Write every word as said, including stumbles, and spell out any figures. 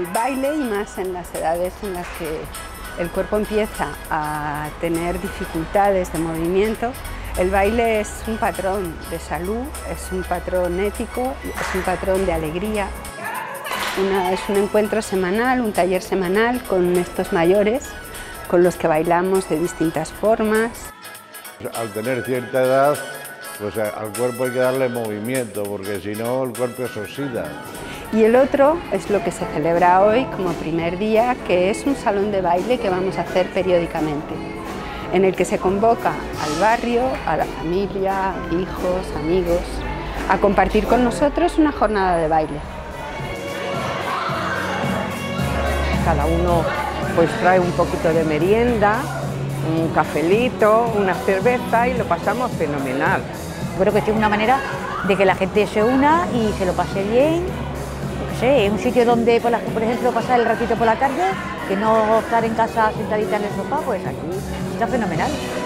El baile, y más en las edades en las que el cuerpo empieza a tener dificultades de movimiento, el baile es un patrón de salud, es un patrón ético, es un patrón de alegría. Una, es un encuentro semanal, un taller semanal con estos mayores, con los que bailamos de distintas formas. Al tener cierta edad, pues al cuerpo hay que darle movimiento, porque si no el cuerpo se oxida. Y el otro es lo que se celebra hoy como primer día, que es un salón de baile que vamos a hacer periódicamente, en el que se convoca al barrio, a la familia, hijos, amigos, a compartir con nosotros una jornada de baile. Cada uno pues trae un poquito de merienda, un cafelito, una cerveza y lo pasamos fenomenal. Creo que es una manera de que la gente se una y se lo pase bien. No sé, es un sitio donde, por, la, por ejemplo, pasar el ratito por la tarde, que no estar en casa sentadita en el sofá, pues aquí está fenomenal.